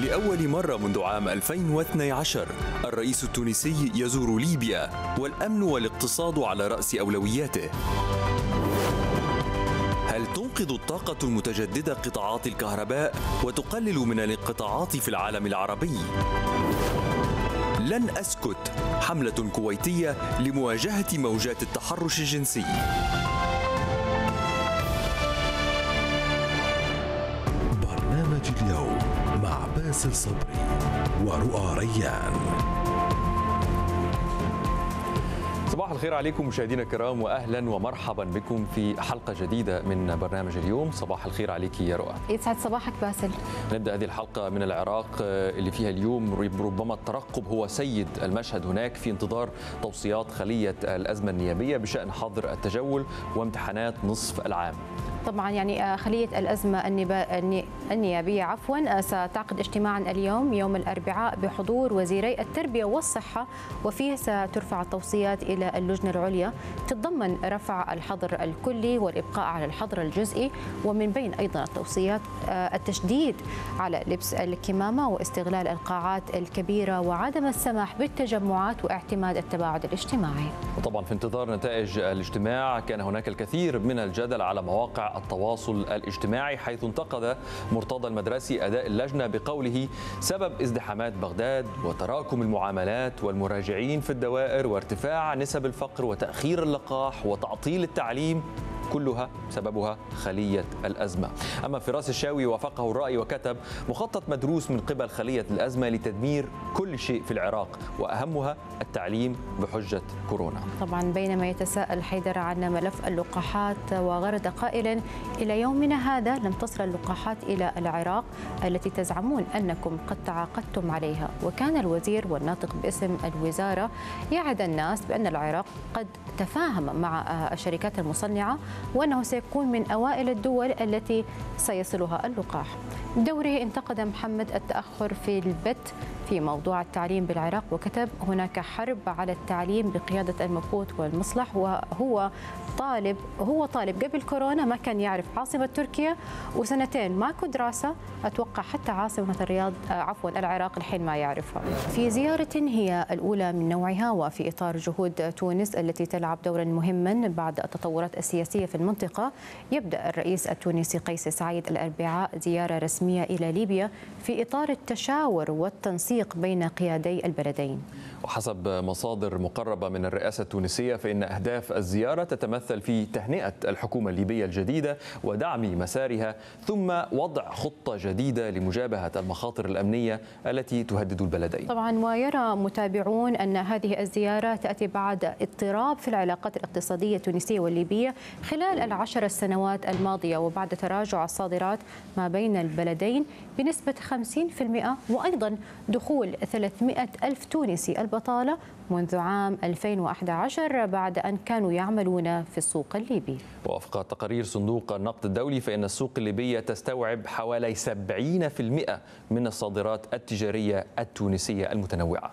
ولأول مرة منذ عام 2012 الرئيس التونسي يزور ليبيا والأمن والاقتصاد على رأس أولوياته. هل تنقذ الطاقة المتجددة قطاعات الكهرباء وتقلل من الانقطاعات في العالم العربي؟ لن أسكت، حملة كويتية لمواجهة موجات التحرش الجنسي. برنامج اليوم مع باسل صبري ورؤى ريان. صباح الخير عليكم مشاهدينا الكرام، واهلا ومرحبا بكم في حلقه جديده من برنامج اليوم. صباح الخير عليك يا رؤى. يسعد صباحك باسل. نبدا هذه الحلقه من العراق اللي فيها اليوم ربما الترقب هو سيد المشهد هناك في انتظار توصيات خليه الازمه النيابيه بشان حظر التجول وامتحانات نصف العام. طبعا يعني خلية الأزمة النيابية ستعقد اجتماعا اليوم يوم الأربعاء بحضور وزيري التربية والصحة، وفيه سترفع التوصيات إلى اللجنة العليا تتضمن رفع الحظر الكلي والإبقاء على الحظر الجزئي، ومن بين أيضا التوصيات التشديد على لبس الكمامة واستغلال القاعات الكبيرة وعدم السماح بالتجمعات واعتماد التباعد الاجتماعي. وطبعا في انتظار نتائج الاجتماع كان هناك الكثير من الجدل على مواقع التواصل الاجتماعي، حيث انتقد مرتضى المدرسي أداء اللجنة بقوله سبب ازدحامات بغداد وتراكم المعاملات والمراجعين في الدوائر وارتفاع نسب الفقر وتأخير اللقاح وتعطيل التعليم كلها سببها خلية الأزمة. أما فراس الشاوي وافقه الرأي وكتب مخطط مدروس من قبل خلية الأزمة لتدمير كل شيء في العراق وأهمها التعليم بحجة كورونا. طبعا بينما يتساءل حيدر عن ملف اللقاحات وغرد قائلا إلى يومنا هذا لم تصل اللقاحات إلى العراق التي تزعمون أنكم قد تعاقدتم عليها، وكان الوزير والناطق باسم الوزارة يعد الناس بأن العراق قد تفاهم مع الشركات المصنعة وأنه سيكون من أوائل الدول التي سيصلها اللقاح. بدوره انتقد محمد التأخر في البت في موضوع التعليم بالعراق وكتب هناك حرب على التعليم بقيادة المبعوث والمصلح، وهو طالب قبل كورونا ما كان يعرف عاصمة تركيا، وسنتين ماكو دراسة، أتوقع حتى عاصمة العراق الحين ما يعرفها. في زيارة هي الأولى من نوعها وفي إطار جهود تونس التي تلعب دورا مهما بعد التطورات السياسية في المنطقة، يبدأ الرئيس التونسي قيس سعيد الأربعاء زيارة رسمية إلى ليبيا في إطار التشاور والتنسيق بين قيادي البلدين. وحسب مصادر مقربة من الرئاسة التونسية فإن أهداف الزيارة تتمثل في تهنئة الحكومة الليبية الجديدة ودعم مسارها، ثم وضع خطة جديدة لمجابهة المخاطر الأمنية التي تهدد البلدين. طبعا ويرى متابعون أن هذه الزيارة تأتي بعد اضطراب في العلاقات الاقتصادية التونسية والليبية خلال ال10 السنوات الماضية، وبعد تراجع الصادرات ما بين البلدين بنسبة 50%، وأيضا دخول 300 ألف تونسي البطالة منذ عام 2011 بعد أن كانوا يعملون في السوق الليبي. ووفق تقارير صندوق النقد الدولي فإن السوق الليبية تستوعب حوالي 70% من الصادرات التجارية التونسية المتنوعة.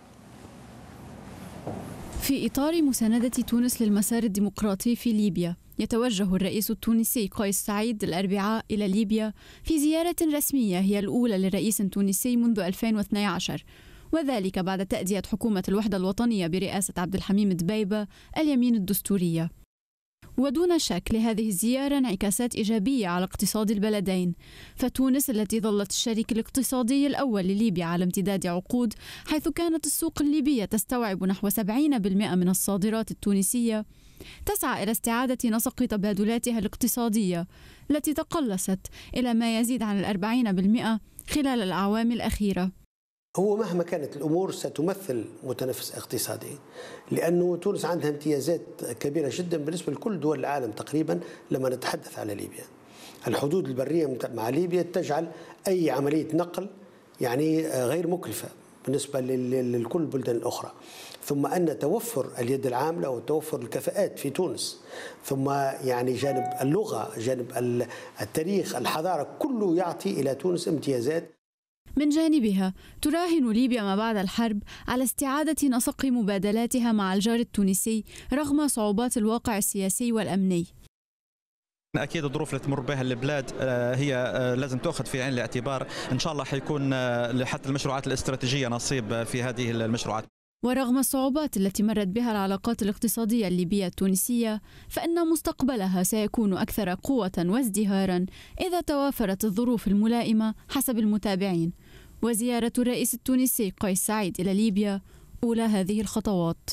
في إطار مساندة تونس للمسار الديمقراطي في ليبيا، يتوجه الرئيس التونسي قيس سعيد الأربعاء إلى ليبيا في زيارة رسمية هي الأولى لرئيس تونسي منذ 2012، وذلك بعد تأدية حكومة الوحدة الوطنية برئاسة عبد الحميد دبيبة اليمين الدستورية. ودون شك لهذه الزيارة انعكاسات إيجابية على اقتصاد البلدين، فتونس التي ظلت الشريك الاقتصادي الأول لليبيا على امتداد عقود، حيث كانت السوق الليبية تستوعب نحو 70% من الصادرات التونسية، تسعى إلى استعادة نسق تبادلاتها الاقتصادية التي تقلصت إلى ما يزيد عن 40% خلال الأعوام الأخيرة. هو مهما كانت الأمور ستمثل متنفس اقتصادي، لأنه تونس عندها امتيازات كبيرة جدا بالنسبة لكل دول العالم تقريبا. لما نتحدث على ليبيا، الحدود البرية مع ليبيا تجعل أي عملية نقل يعني غير مكلفة بالنسبة لكل البلدان الأخرى، ثم أن توفر اليد العاملة وتوفر الكفاءات في تونس، ثم يعني جانب اللغة، جانب التاريخ، الحضارة، كله يعطي إلى تونس امتيازات. من جانبها تراهن ليبيا ما بعد الحرب على استعادة نسق مبادلاتها مع الجار التونسي رغم صعوبات الواقع السياسي والأمني. أكيد الظروف اللي تمر بها البلاد هي لازم تأخذ في عين الاعتبار. إن شاء الله حيكون حتى المشروعات الاستراتيجية نصيب في هذه المشروعات. ورغم الصعوبات التي مرت بها العلاقات الاقتصادية الليبية التونسية، فإن مستقبلها سيكون أكثر قوة وازدهارا إذا توافرت الظروف الملائمة حسب المتابعين. وزيارة الرئيس التونسي قيس سعيد إلى ليبيا أولى هذه الخطوات.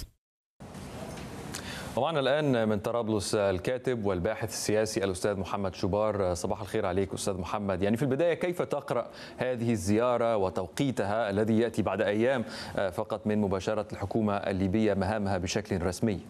ومعنا الآن من طرابلس الكاتب والباحث السياسي الأستاذ محمد شوبار. صباح الخير عليك أستاذ محمد. يعني في البداية كيف تقرأ هذه الزيارة وتوقيتها الذي يأتي بعد أيام فقط من مباشرة الحكومة الليبية مهامها بشكل رسمي؟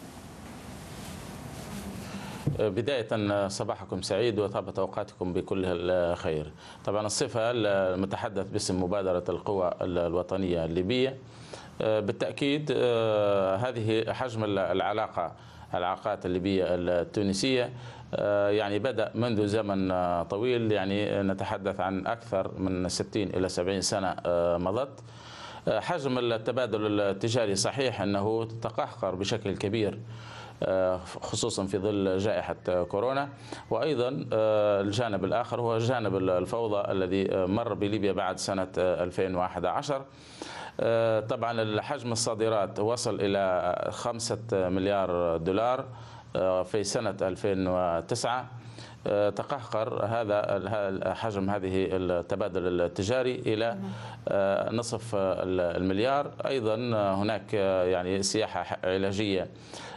بداية صباحكم سعيد وطابت أوقاتكم بكل الخير. طبعا الصفة المتحدث باسم مبادرة القوى الوطنية الليبية، بالتأكيد هذه حجم العلاقات الليبية التونسية يعني بدأ منذ زمن طويل، يعني نتحدث عن أكثر من 60 إلى 70 سنة مضت. حجم التبادل التجاري صحيح أنه تقهقر بشكل كبير خصوصا في ظل جائحة كورونا، وأيضا الجانب الآخر هو جانب الفوضى الذي مر بليبيا بعد سنة 2011. طبعا حجم الصادرات وصل إلى 5 مليار دولار في سنة 2009. تقهقر هذا حجم هذه التبادل التجاري إلى نصف المليار. أيضا هناك يعني سياحة علاجية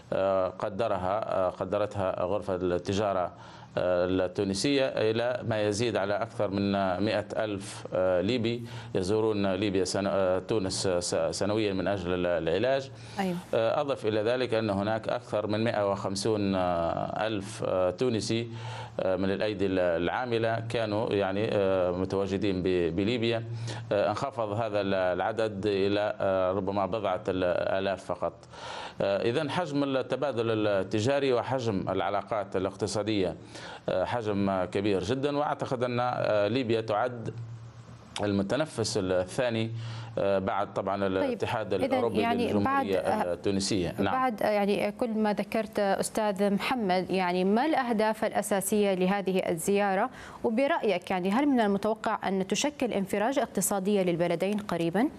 قدرتها غرفة التجارة التونسية إلى ما يزيد على أكثر من 100,000 ليبي يزورون ليبيا تونس سنويا من أجل العلاج. أيوة. أضف إلى ذلك أن هناك أكثر من 150,000 تونسي من الأيدي العاملة كانوا يعني متواجدين بليبيا. انخفض هذا العدد إلى ربما بضعة آلاف فقط. إذن حجم التبادل التجاري وحجم العلاقات الاقتصادية حجم كبير جدا، وأعتقد أن ليبيا تعد المتنفس الثاني بعد طبعا الاتحاد الأوروبي يعني للجمهورية التونسية. نعم. بعد يعني كل ما ذكرت أستاذ محمد، يعني ما الأهداف الأساسية لهذه الزيارة؟ وبرأيك يعني هل من المتوقع أن تشكل انفراج اقتصادي للبلدين قريبا؟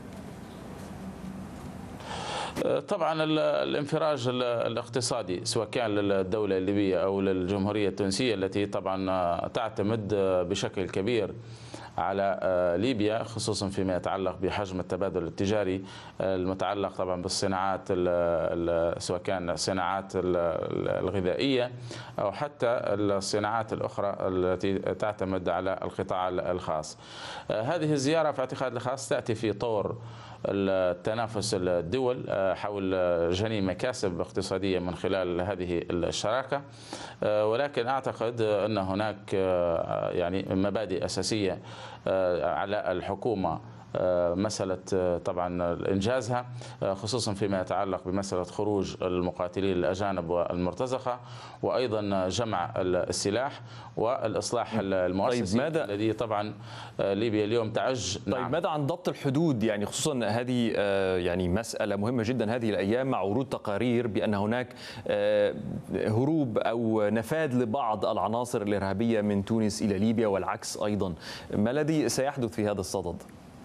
طبعا الانفراج الاقتصادي سواء كان للدولة الليبية أو للجمهورية التونسية التي طبعا تعتمد بشكل كبير على ليبيا، خصوصا فيما يتعلق بحجم التبادل التجاري المتعلق طبعا بالصناعات سواء كان الصناعات الغذائية أو حتى الصناعات الأخرى التي تعتمد على القطاع الخاص. هذه الزيارة في اعتقاد الخاص تأتي في طور التنافس الدول حول جني مكاسب اقتصادية من خلال هذه الشراكة، ولكن أعتقد أن هناك يعني مبادئ أساسية على الحكومة مسألة طبعا إنجازها، خصوصا فيما يتعلق بمسألة خروج المقاتلين الأجانب والمرتزقة، وأيضا جمع السلاح والإصلاح المؤسسي. طيب الذي طبعا ليبيا اليوم تعج. طيب نعم. ماذا عن ضبط الحدود؟ يعني خصوصا هذه يعني مسألة مهمة جدا هذه الأيام مع ورود تقارير بأن هناك هروب أو نفاذ لبعض العناصر الإرهابية من تونس إلى ليبيا والعكس أيضا. ما الذي سيحدث في هذا الصدد؟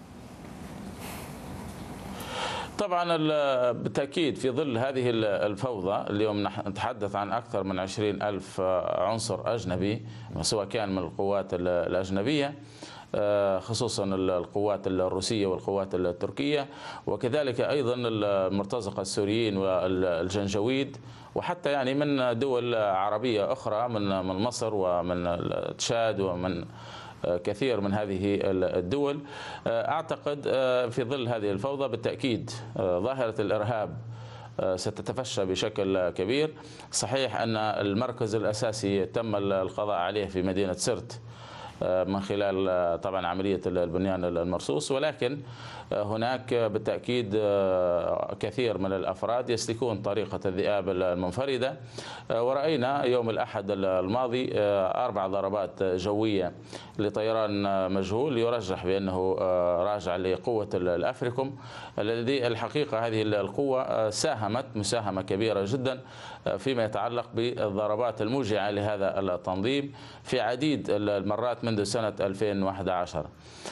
طبعا بالتأكيد في ظل هذه الفوضى اليوم نتحدث عن أكثر من 20,000 عنصر أجنبي سواء كان من القوات الأجنبية خصوصا القوات الروسية والقوات التركية، وكذلك أيضا المرتزقة السوريين والجنجويد، وحتى يعني من دول عربية أخرى من مصر ومن تشاد ومن كثير من هذه الدول. أعتقد في ظل هذه الفوضى بالتأكيد ظاهرة الإرهاب ستتفشى بشكل كبير. صحيح أن المركز الأساسي تم القضاء عليه في مدينة سرت من خلال طبعا عملية البنيان المرصوص، ولكن هناك بالتأكيد كثير من الأفراد يسلكون طريقة الذئاب المنفردة. ورأينا يوم الأحد الماضي 4 ضربات جوية لطيران مجهول يرجح بأنه راجع لقوة الأفريكوم، الذي الحقيقة هذه القوة ساهمت مساهمة كبيرة جدا فيما يتعلق بالضربات الموجعة لهذا التنظيم في عديد المرات منذ سنة 2011.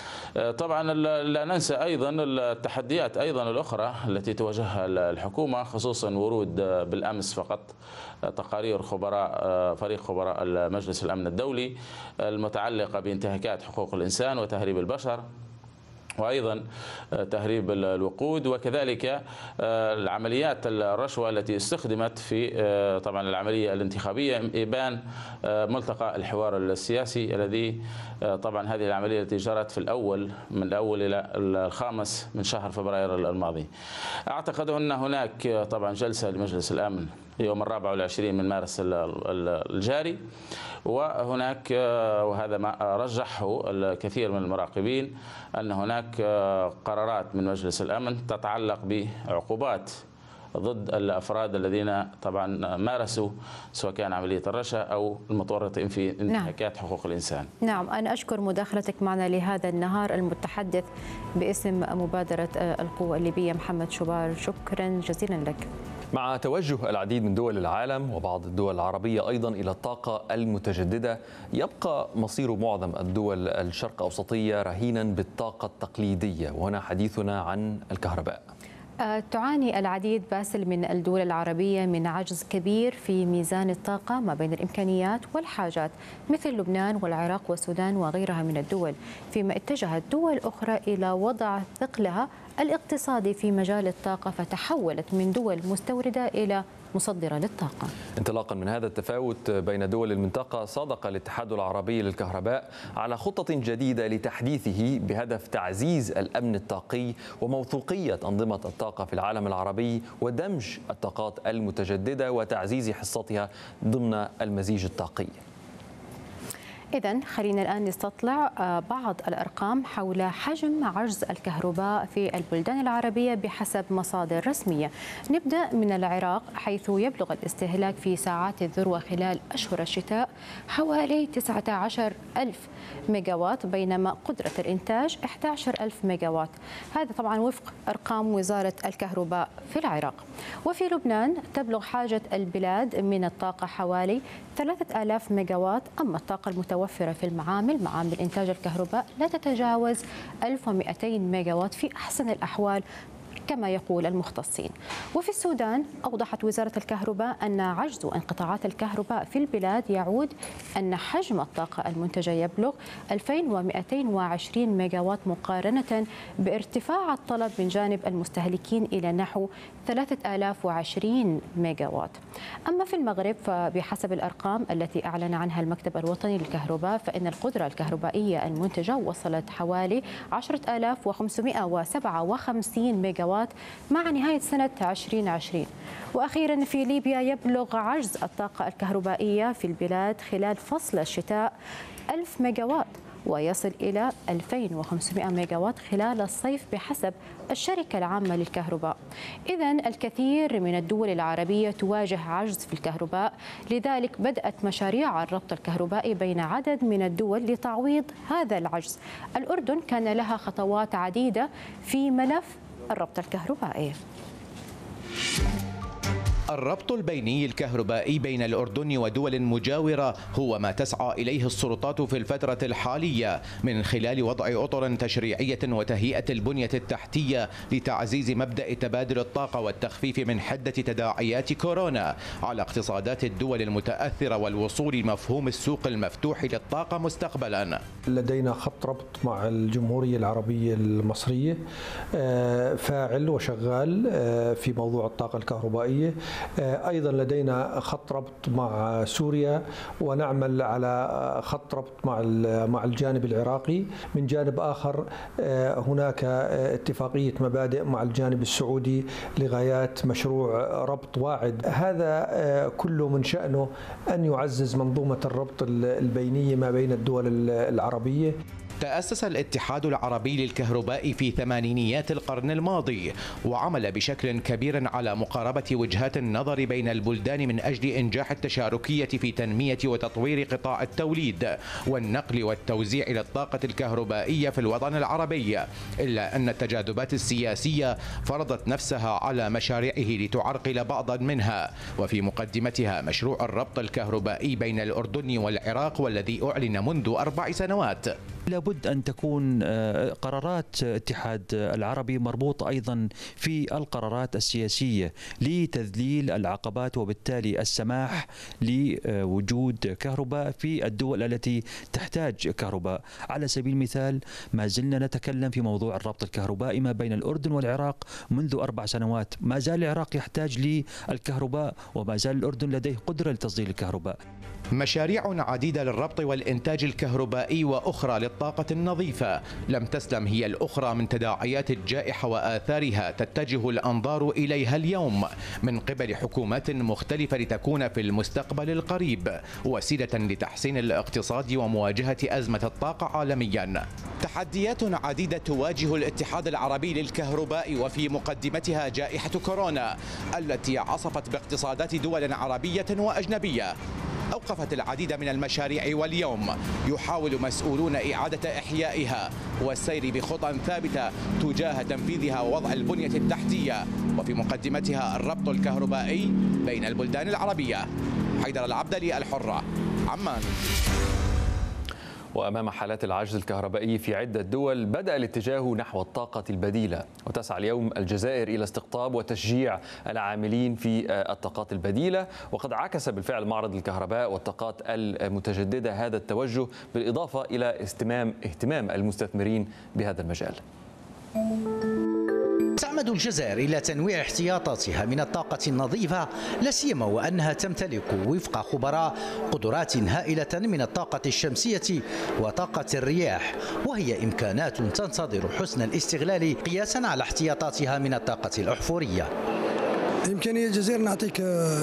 طبعا لا ننسى أيضا التحديات أيضا الأخرى التي تواجهها الحكومة، خصوصا ورود بالأمس فقط تقارير فريق خبراء مجلس الأمن الدولي المتعلقة بانتهاكات حقوق الإنسان وتهريب البشر، وأيضا تهريب الوقود، وكذلك العمليات الرشوة التي استخدمت في طبعا العملية الانتخابية إبان ملتقى الحوار السياسي الذي طبعا هذه العملية التي جرت من الأول إلى الخامس من شهر فبراير الماضي. أعتقد أن هناك طبعا جلسة لمجلس الأمن يوم 24 من مارس الجاري، وهناك وهذا ما رجحه الكثير من المراقبين أن هناك قرارات من مجلس الأمن تتعلق بعقوبات ضد الأفراد الذين طبعا مارسوا سواء كان عملية الرشا أو المتورطين في انتهاكات حقوق الإنسان. نعم، أنا أشكر مداخلتك معنا لهذا النهار المتحدث باسم مبادرة القوى الليبية محمد شبار، شكرا جزيلا لك. مع توجه العديد من دول العالم وبعض الدول العربية أيضا إلى الطاقة المتجددة، يبقى مصير معظم الدول الشرق أوسطية رهينا بالطاقة التقليدية، وهنا حديثنا عن الكهرباء. تعاني العديد باسل من الدول العربية من عجز كبير في ميزان الطاقة ما بين الإمكانيات والحاجات، مثل لبنان والعراق والسودان وغيرها من الدول، فيما اتجهت دول أخرى إلى وضع ثقلها الاقتصادي في مجال الطاقة فتحولت من دول مستوردة إلى مصدرة للطاقة. انطلاقا من هذا التفاوت بين دول المنطقة، صادق الاتحاد العربي للكهرباء على خطة جديدة لتحديثه بهدف تعزيز الأمن الطاقي وموثوقية أنظمة الطاقة في العالم العربي ودمج الطاقات المتجددة وتعزيز حصتها ضمن المزيج الطاقي. إذن خلينا الآن نستطلع بعض الأرقام حول حجم عجز الكهرباء في البلدان العربية بحسب مصادر رسمية. نبدأ من العراق، حيث يبلغ الاستهلاك في ساعات الذروة خلال أشهر الشتاء حوالي 19,000 ميجاوات، بينما قدرة الإنتاج 11,000 ميجاوات. هذا طبعا وفق أرقام وزارة الكهرباء في العراق. وفي لبنان تبلغ حاجة البلاد من الطاقة حوالي 3,000 ميجاوات، أما الطاقة المتوفرة في معامل إنتاج الكهرباء لا تتجاوز 1,200 ميجاوات في أحسن الأحوال كما يقول المختصين. وفي السودان أوضحت وزارة الكهرباء أن عجز انقطاعات الكهرباء في البلاد يعود أن حجم الطاقة المنتجة يبلغ 2,220 ميجاوات مقارنة بارتفاع الطلب من جانب المستهلكين إلى نحو 3,020 ميجاوات. أما في المغرب فبحسب الأرقام التي أعلن عنها المكتب الوطني للكهرباء فإن القدرة الكهربائية المنتجة وصلت حوالي 10,557 ميجاوات مع نهاية سنة 2020. وأخيرا في ليبيا يبلغ عجز الطاقة الكهربائية في البلاد خلال فصل الشتاء 1000 ميجاوات، ويصل إلى 2,500 ميجاوات خلال الصيف بحسب الشركة العامة للكهرباء. إذن الكثير من الدول العربية تواجه عجز في الكهرباء، لذلك بدأت مشاريع الربط الكهربائي بين عدد من الدول لتعويض هذا العجز. الأردن كان لها خطوات عديدة في ملف الربط الكهربائي. الربط البيني الكهربائي بين الأردن ودول مجاورة هو ما تسعى إليه السلطات في الفترة الحالية من خلال وضع أطر تشريعية وتهيئة البنية التحتية لتعزيز مبدأ تبادل الطاقة والتخفيف من حدة تداعيات كورونا على اقتصادات الدول المتأثرة والوصول لمفهوم السوق المفتوح للطاقة مستقبلا. لدينا خط ربط مع الجمهورية العربية المصرية فاعل وشغال في موضوع الطاقة الكهربائية. أيضا لدينا خط ربط مع سوريا، ونعمل على خط ربط مع الجانب العراقي. من جانب آخر هناك اتفاقية مبادئ مع الجانب السعودي لغايات مشروع ربط واعد. هذا كله من شأنه أن يعزز منظومة الربط البينية ما بين الدول العربية. تأسس الاتحاد العربي للكهرباء في ثمانينيات القرن الماضي، وعمل بشكل كبير على مقاربة وجهات النظر بين البلدان من أجل إنجاح التشاركية في تنمية وتطوير قطاع التوليد والنقل والتوزيع للطاقة الكهربائية في الوطن العربي، إلا أن التجاذبات السياسية فرضت نفسها على مشاريعه لتعرقل بعضا منها، وفي مقدمتها مشروع الربط الكهربائي بين الأردن والعراق والذي أعلن منذ 4 سنوات. لابد أن تكون قرارات الاتحاد العربي مربوطة أيضا في القرارات السياسية لتذليل العقبات وبالتالي السماح لوجود كهرباء في الدول التي تحتاج كهرباء. على سبيل المثال ما زلنا نتكلم في موضوع الربط الكهربائي ما بين الأردن والعراق منذ 4 سنوات، ما زال العراق يحتاج للكهرباء وما زال الأردن لديه قدرة لتصدير الكهرباء. مشاريع عديدة للربط والإنتاج الكهربائي وأخرى للطاقة النظيفة لم تسلم هي الأخرى من تداعيات الجائحة وآثارها تتجه الأنظار إليها اليوم من قبل حكومات مختلفة لتكون في المستقبل القريب وسيلة لتحسين الاقتصاد ومواجهة أزمة الطاقة عالميا. تحديات عديدة تواجه الاتحاد العربي للكهرباء وفي مقدمتها جائحة كورونا التي عصفت باقتصادات دول عربية وأجنبية، أوقفت العديد من المشاريع واليوم يحاول مسؤولون إعادة إحيائها والسير بخطى ثابتة تجاه تنفيذها ووضع البنية التحتية وفي مقدمتها الربط الكهربائي بين البلدان العربية. حيدر العبدلي، الحرة، عمان. وأمام حالات العجز الكهربائي في عدة دول بدأ الاتجاه نحو الطاقة البديلة، وتسعى اليوم الجزائر إلى استقطاب وتشجيع العاملين في الطاقات البديلة، وقد عكس بالفعل معرض الكهرباء والطاقات المتجددة هذا التوجه، بالإضافة إلى اهتمام المستثمرين بهذا المجال. تعمد الجزائر إلى تنويع احتياطاتها من الطاقة النظيفة، لا سيما وأنها تمتلك وفق خبراء قدرات هائلة من الطاقة الشمسية وطاقة الرياح، وهي إمكانات تنتظر حسن الاستغلال قياسا على احتياطاتها من الطاقة الأحفورية. إمكانية الجزائر نعطيك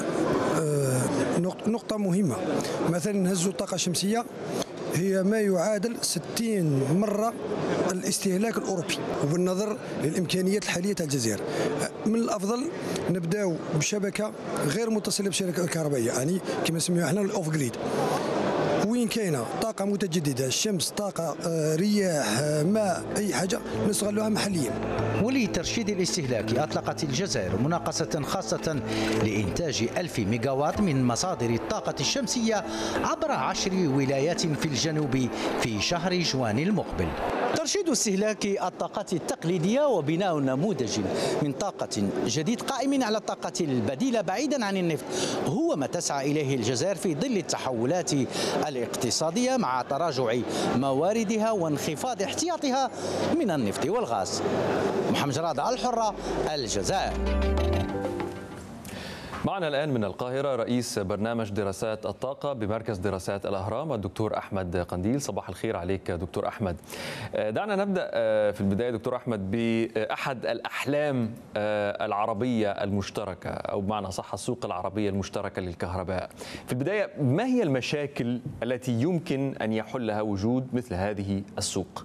نقطة مهمة، مثلا نهزوا الطاقة الشمسية هي ما يعادل 60 مرة الاستهلاك الأوروبي، وبالنظر للإمكانيات الحالية تاع الجزائر من الأفضل نبداو بشبكة غير متصلة بشبكة كهربائية، يعني كما نسميوها احنا الأوف جريد، وين كاينه طاقة متجددة، الشمس، طاقة رياح، ماء، أي حاجة نستغلوها محليا. ولترشيد الاستهلاك أطلقت الجزائر مناقصة خاصة لإنتاج 1000 ميجاوات من مصادر الطاقة الشمسية عبر 10 ولايات في الجنوب في شهر جوان المقبل. ترشيد استهلاك الطاقة التقليدية وبناء نموذج من طاقة جديد قائم على الطاقة البديلة بعيدا عن النفط هو ما تسعى إليه الجزائر في ظل التحولات الاقتصادية مع تراجع مواردها وانخفاض احتياطها من النفط والغاز. محمد جراد، الحرة، الجزائر. معنا الآن من القاهرة رئيس برنامج دراسات الطاقة بمركز دراسات الأهرام الدكتور أحمد قنديل. صباح الخير عليك دكتور أحمد. دعنا نبدأ في البداية دكتور أحمد بأحد الأحلام العربية المشتركة، أو بمعنى صح السوق العربية المشتركة للكهرباء. في البداية ما هي المشاكل التي يمكن أن يحلها وجود مثل هذه السوق؟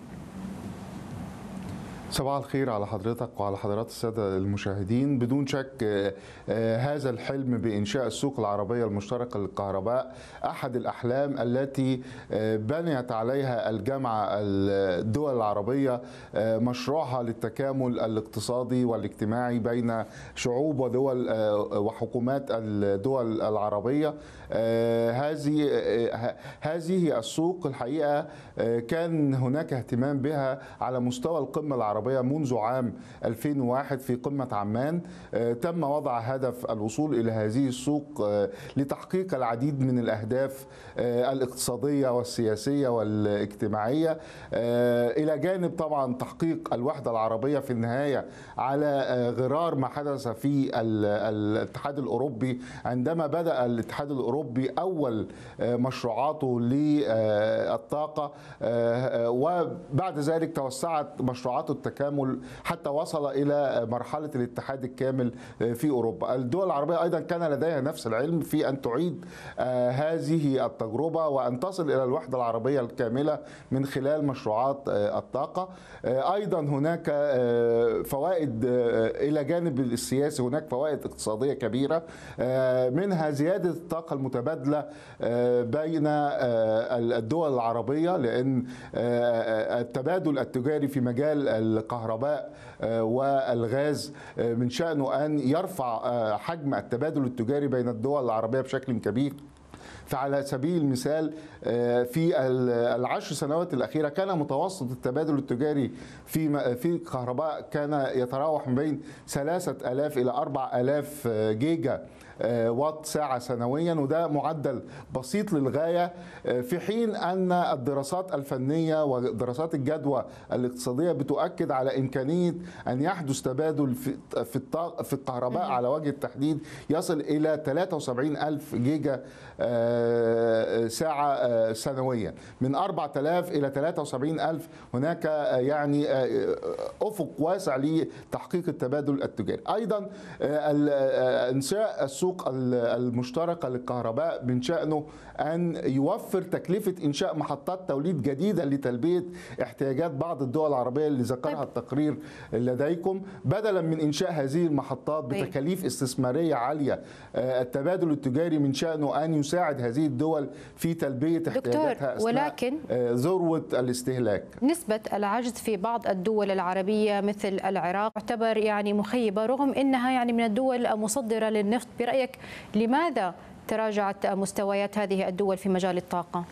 صباح الخير على حضرتك وعلى حضرات السادة المشاهدين. بدون شك هذا الحلم بإنشاء السوق العربية المشتركة للكهرباء أحد الأحلام التي بنيت عليها الجامعة الدول العربية مشروعها للتكامل الاقتصادي والاجتماعي بين شعوب ودول وحكومات الدول العربية. هذه السوق الحقيقة كان هناك اهتمام بها على مستوى القمة العربية منذ عام 2001 في قمة عمان. تم وضع هدف الوصول إلى هذه السوق لتحقيق العديد من الأهداف الاقتصادية والسياسية والاجتماعية، إلى جانب طبعا تحقيق الوحدة العربية في النهاية، على غرار ما حدث في الاتحاد الأوروبي عندما بدأ الاتحاد الأوروبي أول مشروعاته للطاقة، وبعد ذلك توسعت مشروعات التكامل التكامل حتى وصل إلى مرحلة الاتحاد الكامل في أوروبا. الدول العربية أيضا كان لديها نفس العلم في أن تعيد هذه التجربة وأن تصل إلى الوحدة العربية الكاملة من خلال مشروعات الطاقة. أيضا هناك فوائد إلى جانب السياسي، هناك فوائد اقتصادية كبيرة، منها زيادة الطاقة المتبادلة بين الدول العربية، لأن التبادل التجاري في مجال الكهرباء والغاز من شأنه أن يرفع حجم التبادل التجاري بين الدول العربية بشكل كبير. فعلى سبيل المثال في العشر سنوات الأخيرة كان متوسط التبادل التجاري في الكهرباء كان يتراوح من بين 3000 إلى 4000 جيجا وات ساعة سنويا، وده معدل بسيط للغاية، في حين أن الدراسات الفنية ودراسات الجدوى الاقتصادية بتؤكد على إمكانية أن يحدث تبادل في الكهرباء على وجه التحديد يصل إلى 73,000 جيجا ساعة سنويا. من 4000 إلى 73,000 هناك يعني أفق واسع لتحقيق التبادل التجاري. أيضا إنشاء السوق المشتركة للكهرباء من شأنه أن يوفر تكلفة إنشاء محطات توليد جديدة لتلبية احتياجات بعض الدول العربية اللي ذكرها التقرير لديكم، بدلا من إنشاء هذه المحطات بتكاليف استثمارية عالية. التبادل التجاري من شأنه أن يساعد هذه الدول في تلبية احتياجاتها أثناء ولكن ذروة الاستهلاك. نسبة العجز في بعض الدول العربية مثل العراق تعتبر يعني مخيبة، رغم أنها يعني من الدول المصدرة للنفط. برأيك لماذا تراجعت مستويات هذه الدول في مجال الطاقة؟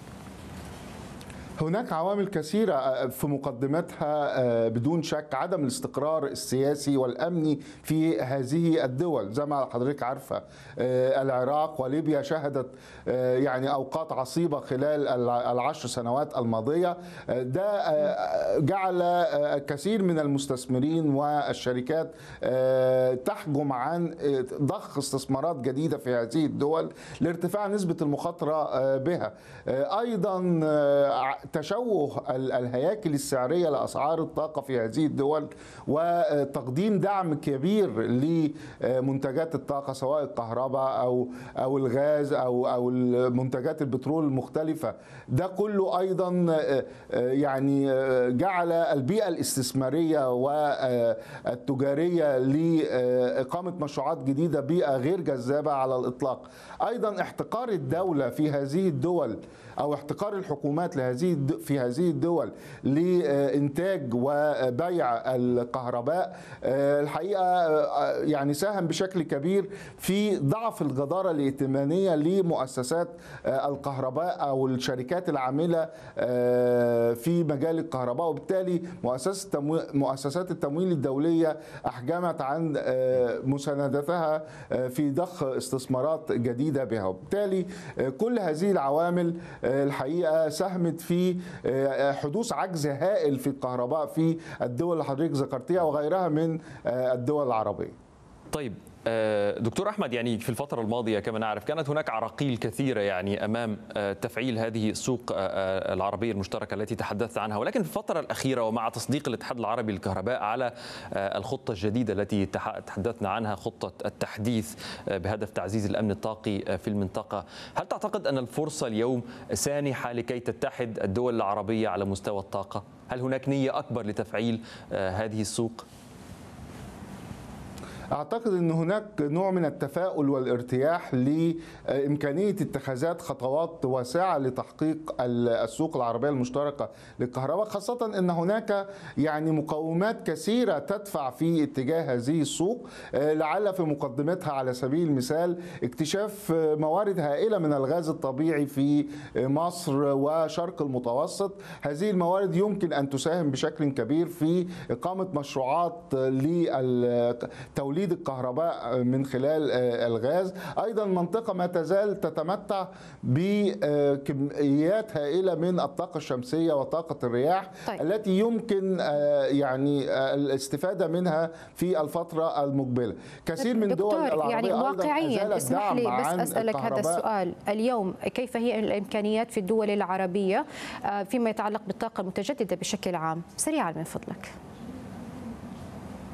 هناك عوامل كثيرة في مقدمتها بدون شك عدم الاستقرار السياسي والأمني في هذه الدول. زي ما حضرتك عارفة العراق وليبيا شهدت يعني أوقات عصيبة خلال العشر سنوات الماضية. ده جعل كثير من المستثمرين والشركات تحجم عن ضخ استثمارات جديدة في هذه الدول لارتفاع نسبة المخاطرة بها. أيضا تشوه الهياكل السعرية لأسعار الطاقة في هذه الدول وتقديم دعم كبير لمنتجات الطاقة سواء الكهرباء أو الغاز أو منتجات البترول المختلفة. ده كله أيضا يعني جعل البيئة الاستثمارية والتجارية لإقامة مشروعات جديدة بيئة غير جذابة على الإطلاق. أيضا احتقار الدولة في هذه الدول أو احتقار الحكومات في هذه الدول لإنتاج وبيع الكهرباء الحقيقة يعني ساهم بشكل كبير في ضعف الجدارة الائتمانية لمؤسسات الكهرباء أو الشركات العاملة في مجال الكهرباء، وبالتالي مؤسسات التمويل الدولية أحجمت عن مساندتها في ضخ استثمارات جديدة بها. وبالتالي كل هذه العوامل الحقيقة ساهمت في حدوث عجز هائل في الكهرباء في الدول اللي حضرتك ذكرتيها وغيرها من الدول العربية. طيب دكتور أحمد، يعني في الفترة الماضية كما نعرف كانت هناك عراقيل كثيرة يعني أمام تفعيل هذه السوق العربية المشتركة التي تحدثت عنها، ولكن في الفترة الأخيرة ومع تصديق الاتحاد العربي للكهرباء على الخطة الجديدة التي تحدثنا عنها، خطة التحديث بهدف تعزيز الأمن الطاقي في المنطقة، هل تعتقد أن الفرصة اليوم سانحة لكي تتحد الدول العربية على مستوى الطاقة؟ هل هناك نية أكبر لتفعيل هذه السوق؟ أعتقد أن هناك نوع من التفاؤل والارتياح لإمكانية اتخاذات خطوات واسعة لتحقيق السوق العربية المشتركة للكهرباء، خاصة أن هناك يعني مقومات كثيرة تدفع في اتجاه هذه السوق، لعل في مقدمتها على سبيل المثال اكتشاف موارد هائلة من الغاز الطبيعي في مصر وشرق المتوسط. هذه الموارد يمكن أن تساهم بشكل كبير في إقامة مشروعات لتوليد الكهرباء من خلال الغاز. أيضا منطقة ما تزال تتمتع بكميات هائلة من الطاقة الشمسية وطاقة الرياح التي يمكن يعني الاستفادة منها في الفترة المقبلة. كثير من دول العربية يعني واقعيا اسمح لي بس أسألك هذا السؤال اليوم، كيف هي الإمكانيات في الدول العربية فيما يتعلق بالطاقة المتجددة بشكل عام؟ سريعا من فضلك.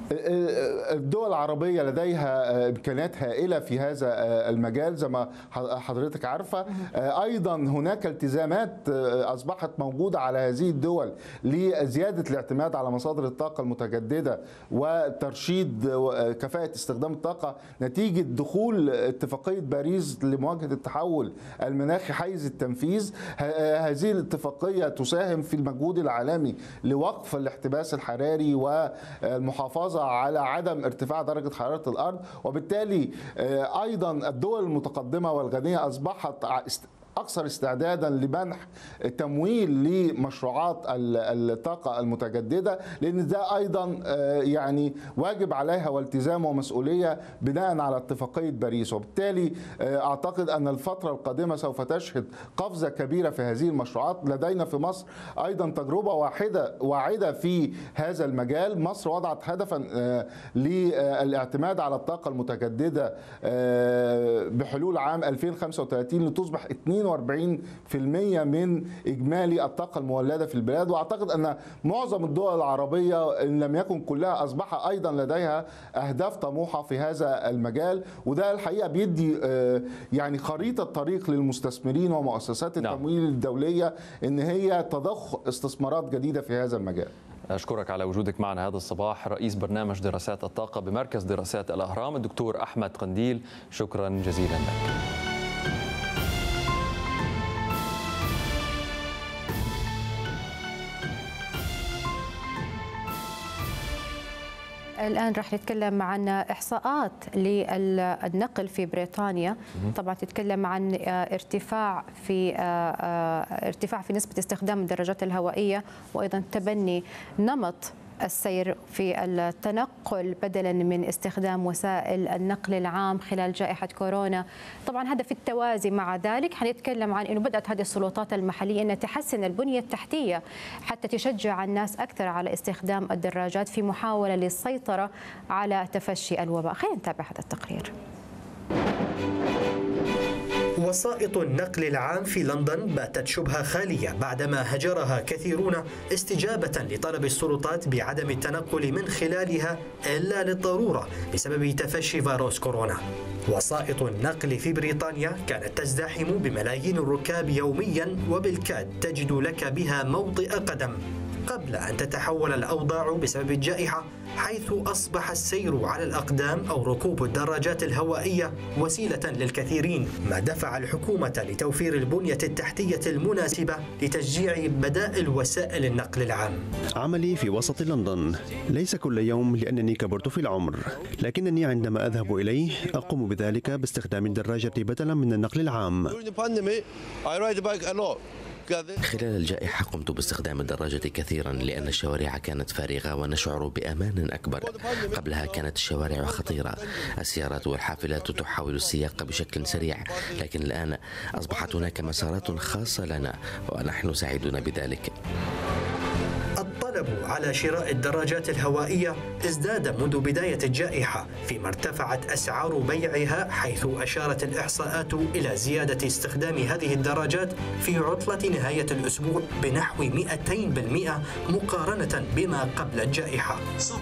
الدول العربية لديها إمكانيات هائلة في هذا المجال زي ما حضرتك عارفة. أيضا هناك التزامات أصبحت موجودة على هذه الدول لزيادة الاعتماد على مصادر الطاقة المتجددة وترشيد كفاءة استخدام الطاقة نتيجة دخول اتفاقية باريس لمواجهة التحول المناخي حيز التنفيذ. هذه الاتفاقية تساهم في المجهود العالمي لوقف الاحتباس الحراري والمحافظة على عدم ارتفاع درجة حرارة الأرض، وبالتالي أيضا الدول المتقدمة والغنية أصبحت أكثر استعدادا لمنح تمويل لمشروعات الطاقة المتجددة، لأن ده أيضا يعني واجب عليها والتزام ومسؤولية بناء على اتفاقية باريس. وبالتالي أعتقد أن الفترة القادمة سوف تشهد قفزة كبيرة في هذه المشروعات. لدينا في مصر أيضا تجربة واعدة في هذا المجال. مصر وضعت هدفا للاعتماد على الطاقة المتجددة بحلول عام 2035 لتصبح 42% من إجمالي الطاقة المولدة في البلاد. وأعتقد أن معظم الدول العربية إن لم يكن كلها أصبح أيضا لديها أهداف طموحة في هذا المجال، وده الحقيقة بيدي يعني خريطة طريق للمستثمرين ومؤسسات التمويل الدولية إن هي تضخ استثمارات جديدة في هذا المجال. أشكرك على وجودك معنا هذا الصباح رئيس برنامج دراسات الطاقة بمركز دراسات الأهرام الدكتور أحمد قنديل، شكرا جزيلا لك. الآن راح نتكلم عن إحصاءات للنقل في بريطانيا. طبعا تتكلم عن ارتفاع في نسبة استخدام الدراجات الهوائية، وأيضا تبني نمط السير في التنقل بدلا من استخدام وسائل النقل العام خلال جائحة كورونا. طبعا هذا في التوازي مع ذلك حنتكلم عن أنه بدأت هذه السلطات المحلية أن تحسن البنية التحتية حتى تشجع الناس أكثر على استخدام الدراجات في محاولة للسيطرة على تفشي الوباء. خلينا نتابع هذا التقرير. وسائط النقل العام في لندن باتت شبه خالية بعدما هجرها كثيرون استجابة لطلب السلطات بعدم التنقل من خلالها إلا للضرورة بسبب تفشي فيروس كورونا. وسائط النقل في بريطانيا كانت تزدحم بملايين الركاب يوميا، وبالكاد تجد لك بها موطئ قدم قبل أن تتحول الأوضاع بسبب الجائحة، حيث أصبح السير على الأقدام أو ركوب الدراجات الهوائية وسيلة للكثيرين، ما دفع الحكومة لتوفير البنية التحتية المناسبة لتشجيع بدائل وسائل النقل العام. عملي في وسط لندن ليس كل يوم لأنني كبرت في العمر، لكنني عندما أذهب إليه أقوم بذلك باستخدام الدراجة بدلا من النقل العام. خلال الجائحة قمت باستخدام الدراجة كثيرا لأن الشوارع كانت فارغة ونشعر بأمان أكبر. قبلها كانت الشوارع خطيرة، السيارات والحافلات تحاول السياقة بشكل سريع، لكن الآن أصبحت هناك مسارات خاصة لنا ونحن سعيدون بذلك. الطلب على شراء الدراجات الهوائية ازداد منذ بداية الجائحة، فيما ارتفعت أسعار بيعها، حيث أشارت الإحصاءات إلى زيادة استخدام هذه الدراجات في عطلة نهاية الأسبوع بنحو 200% مقارنة بما قبل الجائحة.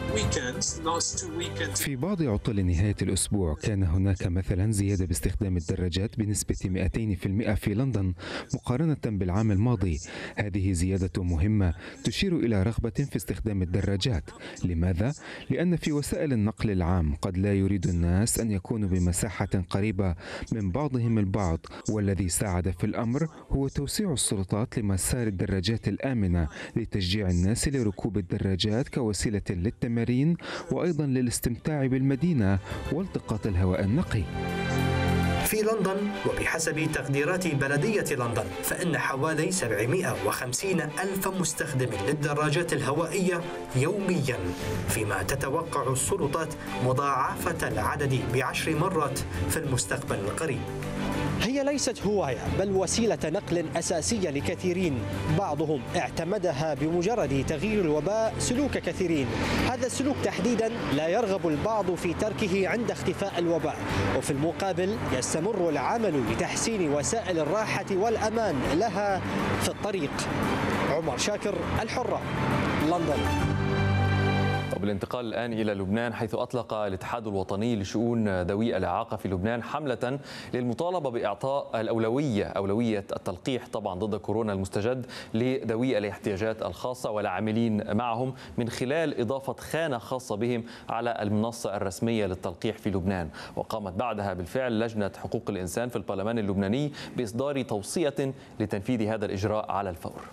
في بعض عطل نهاية الأسبوع كان هناك مثلا زيادة باستخدام الدراجات بنسبة 200% في لندن مقارنة بالعام الماضي. هذه زيادة مهمة تشير إلى رغبة في استخدام الدراجات. لماذا؟ لأن في وسائل النقل العام قد لا يريد الناس أن يكونوا بمساحة قريبة من بعضهم البعض، والذي ساعد في الأمر هو توسيع السلطات لمسار الدراجات الآمنة لتشجيع الناس لركوب الدراجات كوسيلة للتمارين وأيضا للاستمتاع بالمدينة والتقاط الهواء النقي. في لندن وبحسب تقديرات بلدية لندن فإن حوالي 750 ألف مستخدم للدراجات الهوائية يوميا، فيما تتوقع السلطات مضاعفة العدد ب10 مرات في المستقبل القريب. هي ليست هواية بل وسيلة نقل أساسية لكثيرين، بعضهم اعتمدها بمجرد تغيير الوباء سلوك كثيرين. هذا السلوك تحديدا لا يرغب البعض في تركه عند اختفاء الوباء، وفي المقابل يستمر العمل لتحسين وسائل الراحة والأمان لها في الطريق. عمر شاكر، الحرة، لندن. وبالانتقال الآن إلى لبنان، حيث أطلق الاتحاد الوطني لشؤون ذوي الإعاقة في لبنان حملة للمطالبة بإعطاء أولوية التلقيح طبعا ضد كورونا المستجد لذوي الاحتياجات الخاصة والعاملين معهم، من خلال إضافة خانة خاصة بهم على المنصة الرسمية للتلقيح في لبنان. وقامت بعدها بالفعل لجنة حقوق الإنسان في البرلمان اللبناني بإصدار توصية لتنفيذ هذا الإجراء على الفور.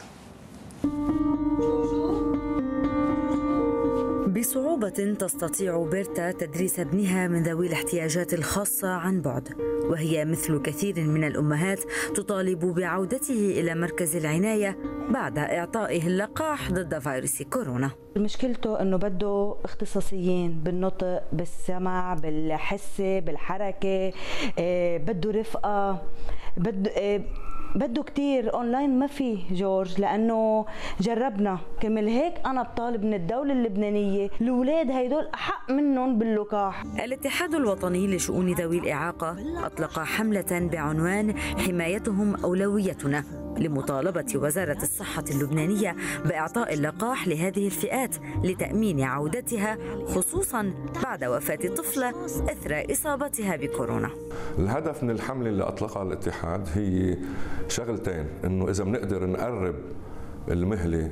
بصعوبة تستطيع بيرتا تدريس ابنها من ذوي الاحتياجات الخاصة عن بعد، وهي مثل كثير من الأمهات تطالب بعودته إلى مركز العناية بعد إعطائه اللقاح ضد فيروس كورونا. مشكلته أنه بده اختصاصيين بالنطق، بالسمع، بالحسة، بالحركة، بده رفقة، بده كتير اونلاين. ما في جورج، لانه جربنا. كمل هيك انا بطالب من الدوله اللبنانيه الاولاد هيدول احق منهم باللقاح. الاتحاد الوطني لشؤون ذوي الاعاقه اطلق حمله بعنوان حمايتهم اولويتنا لمطالبه وزاره الصحه اللبنانيه باعطاء اللقاح لهذه الفئات لتامين عودتها، خصوصا بعد وفاه طفله اثر اصابتها بكورونا. الهدف من الحمله اللي اطلقها الاتحاد هي شغلتين، انه اذا بنقدر نقرب المهله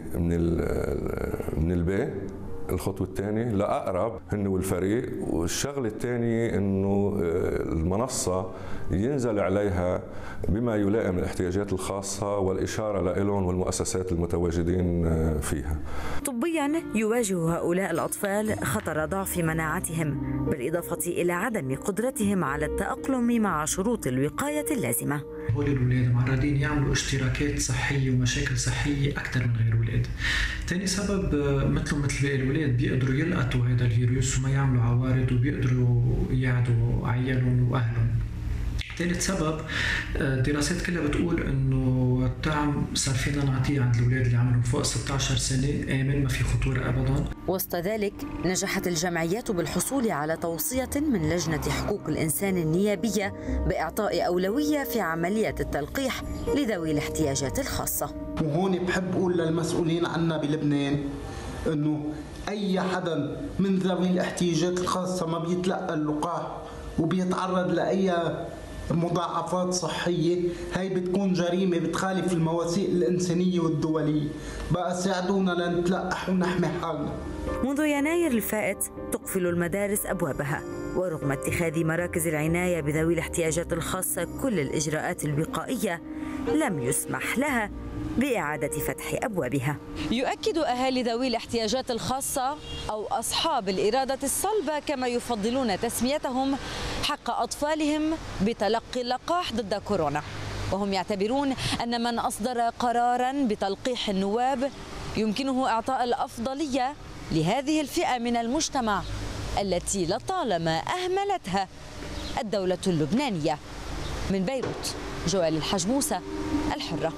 من البيت، الخطوة الثانية لأقرب هن والفريق، والشغلة الثانية إنه المنصة ينزل عليها بما يلائم الاحتياجات الخاصة والإشارة لهم والمؤسسات المتواجدين فيها. طبيا يواجه هؤلاء الأطفال خطر ضعف مناعتهم، بالإضافة إلى عدم قدرتهم على التأقلم مع شروط الوقاية اللازمة. هول الأولاد معرضين يعملوا اشتراكات صحية ومشاكل صحية أكثر من غير أولاد. ثاني سبب مثل باقي الأولاد بيقدروا يلقطوا هذا الفيروس وما يعملوا عوارض، وبيقدروا يعدوا عيالهم وأهلهم. ثالث سبب، الدراسات كلها بتقول انه الطعم صار فينا نعطيه عند الاولاد اللي عمرهم فوق 16 سنه امن، ما في خطوره ابدا. وسط ذلك نجحت الجمعيات بالحصول على توصيه من لجنه حقوق الانسان النيابيه باعطاء اولويه في عمليه التلقيح لذوي الاحتياجات الخاصه. وهون بحب اقول للمسؤولين عنا بلبنان انه اي حدا من ذوي الاحتياجات الخاصه ما بيتلقى اللقاح وبيتعرض لاي مضاعفات صحية، هاي بتكون جريمة بتخالف المواثيق الإنسانية والدولية. بقى ساعدونا لنتلقح ونحمي حالنا. منذ يناير الفائت تقفل المدارس أبوابها، ورغم اتخاذ مراكز العناية بذوي الاحتياجات الخاصة كل الإجراءات الوقائية، لم يسمح لها بإعادة فتح أبوابها. يؤكد أهالي ذوي الاحتياجات الخاصة أو أصحاب الإرادة الصلبة كما يفضلون تسميتهم حق أطفالهم بتلقي اللقاح ضد كورونا، وهم يعتبرون أن من أصدر قراراً بتلقيح النواب يمكنه إعطاء الأفضلية لهذه الفئة من المجتمع التي لطالما أهملتها الدولة اللبنانية. من بيروت، جوال الحجموسة، الحرة.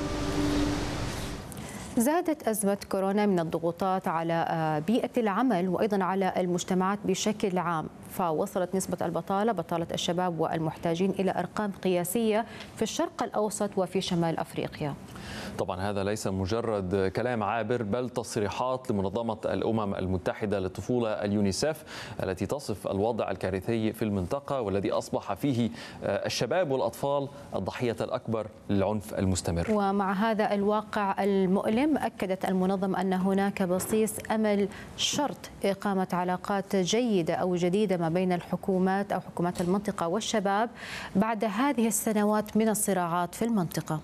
زادت أزمة كورونا من الضغوطات على بيئة العمل وأيضا على المجتمعات بشكل عام، فوصلت نسبة البطالة، بطالة الشباب والمحتاجين، إلى أرقام قياسية في الشرق الأوسط وفي شمال أفريقيا. طبعا هذا ليس مجرد كلام عابر، بل تصريحات لمنظمة الأمم المتحدة للطفولة اليونيسف التي تصف الوضع الكارثي في المنطقة، والذي أصبح فيه الشباب والأطفال الضحية الأكبر للعنف المستمر. ومع هذا الواقع المؤلم، أكدت المنظمة أن هناك بصيص أمل شرط إقامة علاقات جيدة أو جديدة ما بين الحكومات أو حكومات المنطقة والشباب بعد هذه السنوات من الصراعات في المنطقة.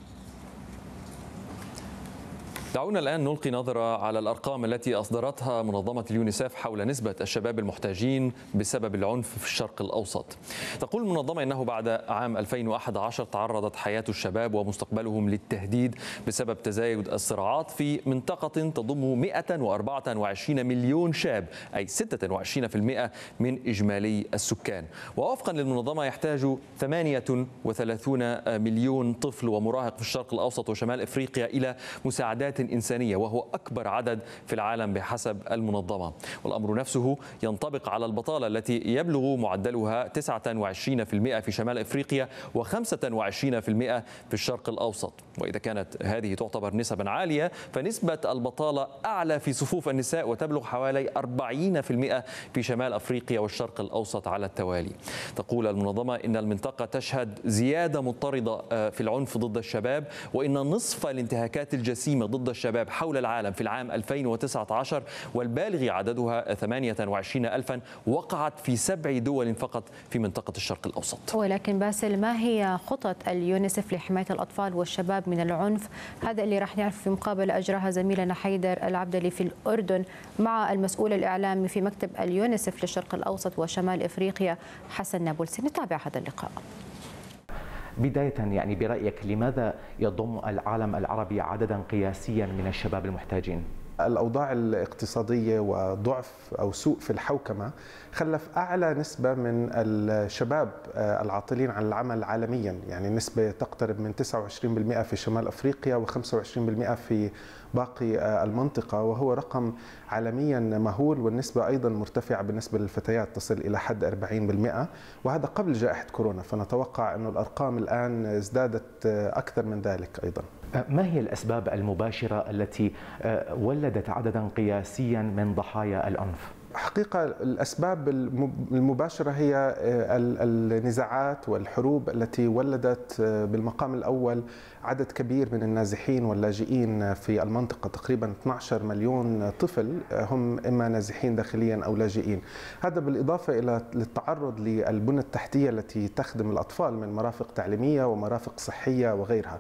دعونا الآن نلقي نظرة على الأرقام التي أصدرتها منظمة اليونيسف حول نسبة الشباب المحتاجين بسبب العنف في الشرق الأوسط. تقول المنظمة إنه بعد عام 2011 تعرضت حياة الشباب ومستقبلهم للتهديد بسبب تزايد الصراعات في منطقة تضم 124 مليون شاب، أي 26% من إجمالي السكان. ووفقا للمنظمة يحتاج 38 مليون طفل ومراهق في الشرق الأوسط وشمال أفريقيا إلى مساعدات إنسانية، وهو أكبر عدد في العالم بحسب المنظمة. والأمر نفسه ينطبق على البطالة التي يبلغ معدلها 29% في شمال إفريقيا و25% في الشرق الأوسط. وإذا كانت هذه تعتبر نسبا عالية، فنسبة البطالة أعلى في صفوف النساء وتبلغ حوالي 40% في شمال أفريقيا والشرق الأوسط على التوالي. تقول المنظمة إن المنطقة تشهد زيادة مضطردة في العنف ضد الشباب، وإن نصف الانتهاكات الجسيمة ضد الشباب حول العالم في العام 2019 والبالغ عددها 28,000 وقعت في 7 دول فقط في منطقة الشرق الأوسط. ولكن باسل، ما هي خطط اليونيسف لحماية الأطفال والشباب من العنف؟ هذا اللي راح نعرف في مقابلة أجراها زميلنا حيدر العبدلي في الأردن مع المسؤول الإعلامي في مكتب اليونيسف للشرق الأوسط وشمال إفريقيا حسن نابلسي. نتابع هذا اللقاء. بداية يعني برأيك لماذا يضم العالم العربي عددا قياسيا من الشباب المحتاجين؟ الأوضاع الاقتصادية وضعف أو سوء في الحوكمة خلف أعلى نسبة من الشباب العاطلين عن العمل عالميا، يعني نسبة تقترب من 29% في شمال أفريقيا و25% في باقي المنطقة، وهو رقم عالميا مهول. والنسبة أيضا مرتفعة بالنسبة للفتيات تصل إلى حد 40%، وهذا قبل جائحة كورونا، فنتوقع أن الأرقام الآن ازدادت أكثر من ذلك أيضا. ما هي الأسباب المباشرة التي ولدت عددا قياسيا من ضحايا العنف؟ حقيقة الأسباب المباشرة هي النزاعات والحروب التي ولدت بالمقام الأول عدد كبير من النازحين واللاجئين في المنطقة، تقريبا 12 مليون طفل هم إما نازحين داخليا أو لاجئين. هذا بالإضافة إلى التعرض للبنى التحتية التي تخدم الأطفال من مرافق تعليمية ومرافق صحية وغيرها.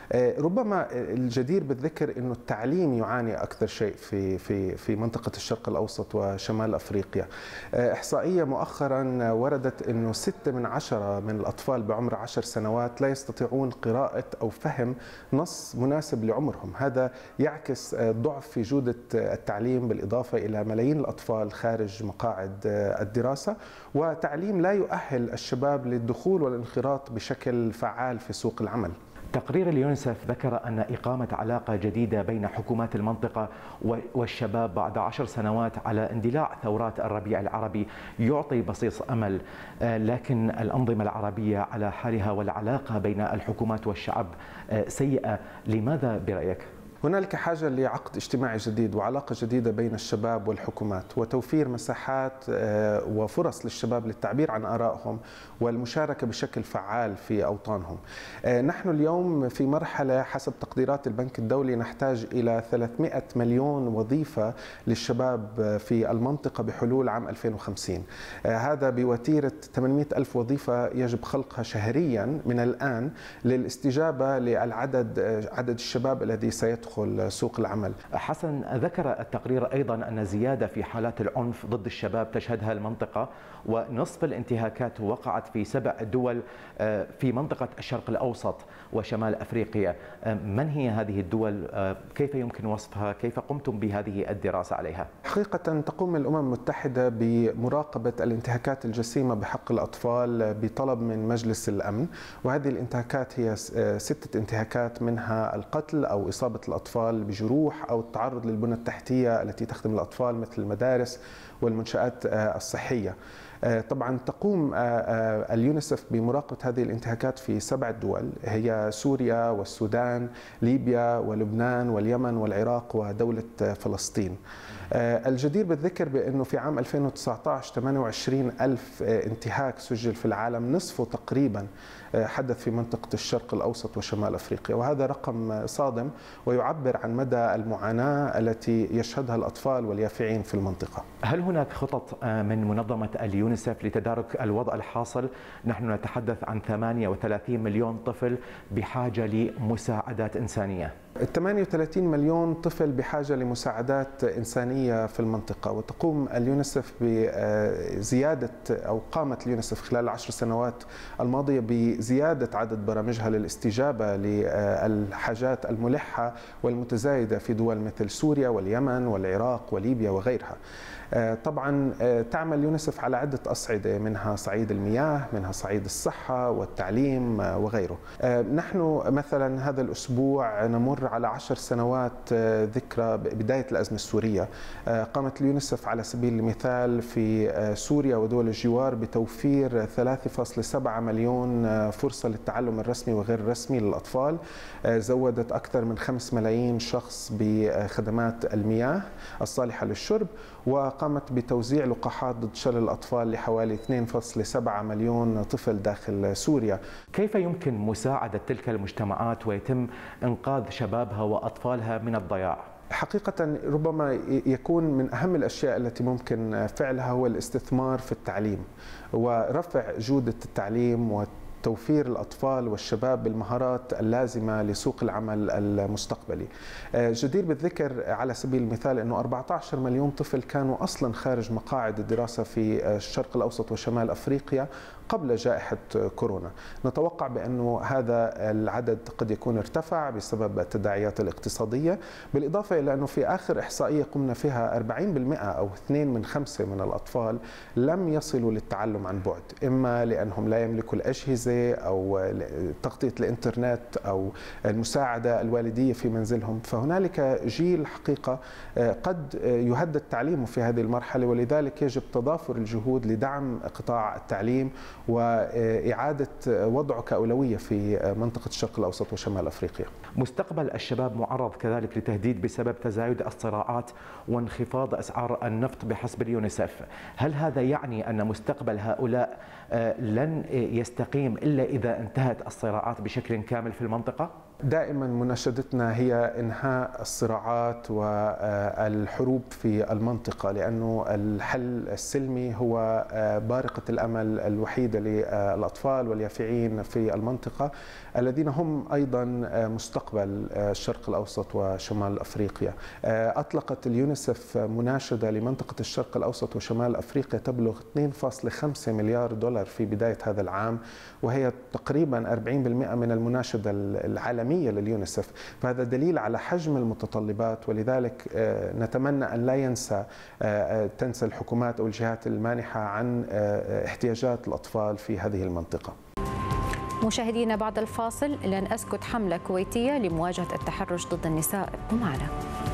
ربما الجدير بالذكر أنه التعليم يعاني أكثر شيء في منطقة الشرق الأوسط وشمال أفريقيا. إحصائية مؤخرا وردت أنه 6 من 10 من الأطفال بعمر 10 سنوات لا يستطيعون قراءة أو فهم نص مناسب لعمرهم. هذا يعكس ضعف في جودة التعليم، بالإضافة إلى ملايين الأطفال خارج مقاعد الدراسة، وتعليم لا يؤهل الشباب للدخول والانخراط بشكل فعال في سوق العمل. تقرير اليونيسف ذكر أن إقامة علاقة جديدة بين حكومات المنطقة والشباب بعد 10 سنوات على اندلاع ثورات الربيع العربي يعطي بصيص أمل، لكن الأنظمة العربية على حالها والعلاقة بين الحكومات والشعب سيئة. لماذا برأيك؟ هنالك حاجة لعقد اجتماعي جديد وعلاقة جديدة بين الشباب والحكومات، وتوفير مساحات وفرص للشباب للتعبير عن آرائهم والمشاركة بشكل فعال في أوطانهم. نحن اليوم في مرحلة حسب تقديرات البنك الدولي نحتاج إلى 300 مليون وظيفة للشباب في المنطقة بحلول عام 2050. هذا بوتيرة 800 ألف وظيفة يجب خلقها شهريا من الآن للاستجابة للعدد الشباب الذي سيدخل سوق العمل. حسن، ذكر التقرير أيضا أن زيادة في حالات العنف ضد الشباب تشهدها المنطقة، ونصف الانتهاكات وقعت في 7 دول في منطقة الشرق الأوسط وشمال أفريقيا. من هي هذه الدول؟ كيف يمكن وصفها؟ كيف قمتم بهذه الدراسة عليها؟ حقيقة تقوم الأمم المتحدة بمراقبة الانتهاكات الجسيمة بحق الأطفال بطلب من مجلس الأمن، وهذه الانتهاكات هي 6 انتهاكات، منها القتل أو إصابة الأطفال بجروح أو التعرض للبنى التحتية التي تخدم الأطفال مثل المدارس والمنشآت الصحية. طبعا تقوم اليونيسف بمراقبة هذه الانتهاكات في 7 دول، هي سوريا والسودان، ليبيا ولبنان واليمن والعراق ودولة فلسطين. الجدير بالذكر بأنه في عام 2019 28 ألف انتهاك سجل في العالم، نصفه تقريبا حدث في منطقة الشرق الأوسط وشمال أفريقيا، وهذا رقم صادم ويعبر عن مدى المعاناة التي يشهدها الأطفال واليافعين في المنطقة. هل هناك خطط من منظمة اليونيسف لتدارك الوضع الحاصل؟ نحن نتحدث عن 38 مليون طفل بحاجة لمساعدات إنسانية. 38 مليون طفل بحاجة لمساعدات إنسانية في المنطقة، وتقوم اليونيسف بزيادة أو قامت اليونيسف خلال 10 سنوات الماضية بزيادة عدد برامجها للاستجابة للحاجات الملحة والمتزايدة في دول مثل سوريا واليمن والعراق وليبيا وغيرها. طبعا تعمل اليونيسف على عدة أصعدة، منها صعيد المياه، منها صعيد الصحة والتعليم وغيره. نحن مثلا هذا الأسبوع نمر تمر على 10 سنوات ذكرى بداية الأزمة السورية. قامت اليونيسف على سبيل المثال في سوريا ودول الجوار بتوفير 3.7 مليون فرصة للتعلم الرسمي وغير الرسمي للأطفال. زودت أكثر من 5 ملايين شخص بخدمات المياه الصالحة للشرب، وقامت بتوزيع لقاحات ضد شلل الأطفال لحوالي 2.7 مليون طفل داخل سوريا. كيف يمكن مساعدة تلك المجتمعات ويتم إنقاذ شبابها وأطفالها من الضياع؟ حقيقة ربما يكون من أهم الأشياء التي ممكن فعلها هو الاستثمار في التعليم ورفع جودة التعليم توفير الأطفال والشباب بالمهارات اللازمة لسوق العمل المستقبلي. جدير بالذكر على سبيل المثال أنه 14 مليون طفل كانوا أصلا خارج مقاعد الدراسة في الشرق الأوسط وشمال أفريقيا قبل جائحة كورونا. نتوقع بأنه هذا العدد قد يكون ارتفع بسبب التداعيات الاقتصادية، بالإضافة إلى أنه في آخر إحصائية قمنا فيها 40% أو 2 من 5 من الأطفال لم يصلوا للتعلم عن بعد، إما لأنهم لا يملكوا الأجهزة أو تغطية الإنترنت أو المساعدة الوالدية في منزلهم. فهنالك جيل حقيقة قد يهدد تعليمه في هذه المرحلة، ولذلك يجب تضافر الجهود لدعم قطاع التعليم وإعادة وضعه كأولوية في منطقة الشرق الأوسط وشمال أفريقيا. مستقبل الشباب معرض كذلك لتهديد بسبب تزايد الصراعات وانخفاض أسعار النفط بحسب اليونيسف. هل هذا يعني أن مستقبل هؤلاء لن يستقيم إلا إذا انتهت الصراعات بشكل كامل في المنطقة؟ دائما مناشدتنا هي إنهاء الصراعات والحروب في المنطقة، لأنه الحل السلمي هو بارقة الأمل الوحيدة للأطفال واليافعين في المنطقة الذين هم أيضا مستقبل الشرق الأوسط وشمال أفريقيا. أطلقت اليونيسف مناشدة لمنطقة الشرق الأوسط وشمال أفريقيا تبلغ 2.5 مليار دولار في بداية هذا العام، وهي تقريبا 40% من المناشدة العالمية لليونيسف. فهذا دليل على حجم المتطلبات، ولذلك نتمنى أن لا تنسى الحكومات أو الجهات المانحة عن احتياجات الأطفال في هذه المنطقة. مشاهدينا بعد الفاصل لن أسكت حملة كويتية لمواجهة التحرش ضد النساء. معنا